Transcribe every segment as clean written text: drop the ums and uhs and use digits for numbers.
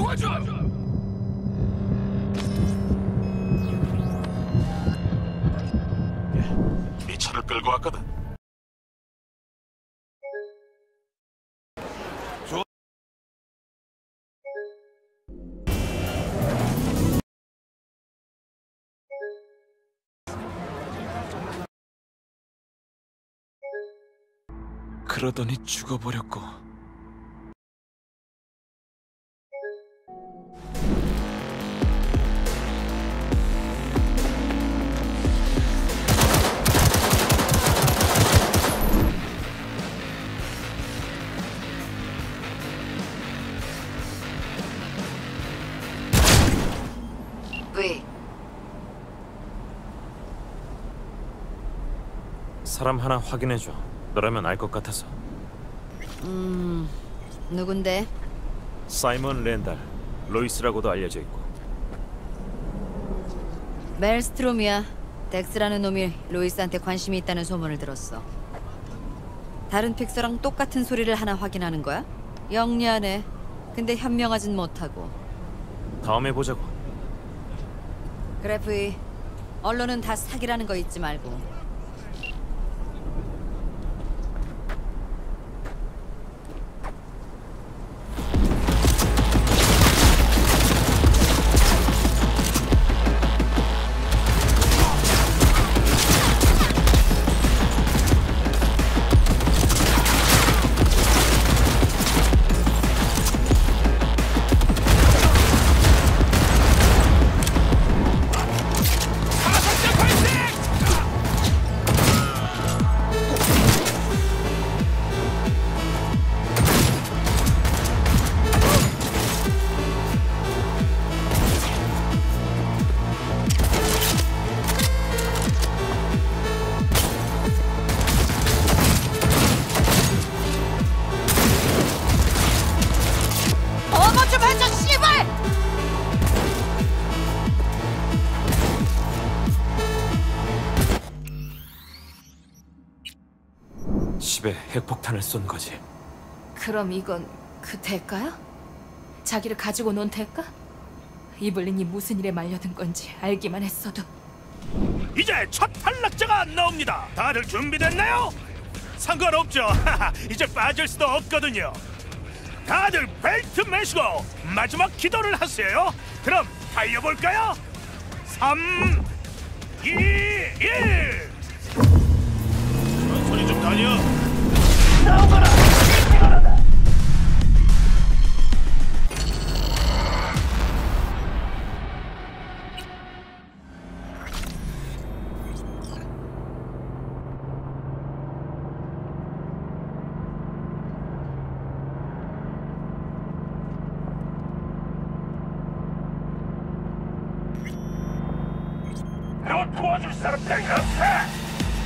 도와줘! 네 차를 끌고 왔거든. 그러더니 죽어버렸고. 왜? 사람 하나 확인해줘. 너라면 알 것 같아서. 누군데? 사이먼 랜달, 로이스라고도 알려져 있고. 멜스트롬이야. 덱스라는 놈이 로이스한테 관심이 있다는 소문을 들었어. 다른 픽서랑 똑같은 소리를 하나 확인하는 거야? 영리하네. 근데 현명하진 못하고. 다음에 보자고. 그래, 브이. 언론은 다 사기라는 거 잊지 말고. 집에 핵폭탄을 쏜 거지. 그럼 이건 그 대가야? 자기를 가지고 논 대가? 이블린이 무슨 일에 말려든 건지 알기만 했어도. 이제 첫 탈락자가 나옵니다. 다들 준비됐나요? 상관없죠. 이제 빠질 수도 없거든요. 다들 벨트 매시고 마지막 기도를 하세요. 그럼 달려볼까요? 3, 2, 1. 천천히 좀 다녀. 나오거라. 너 도와줄 사람 생각해.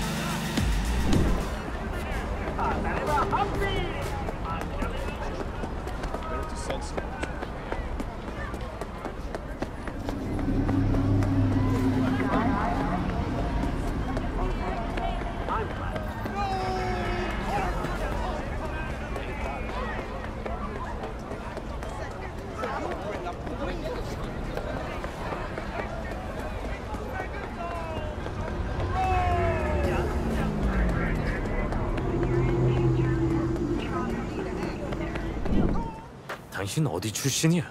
당신 어디 출신이야?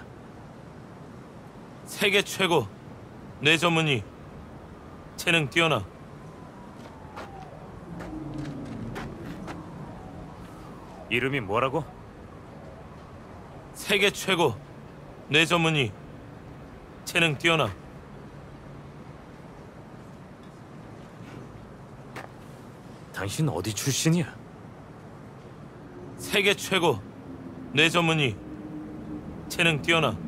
세계 최고 뇌 전문의. 재능 뛰어나. 이름이 뭐라고? 세계 최고 뇌 전문의. 재능 뛰어나. 당신 어디 출신이야? 세계 최고 뇌 전문의. 재능 뛰어나.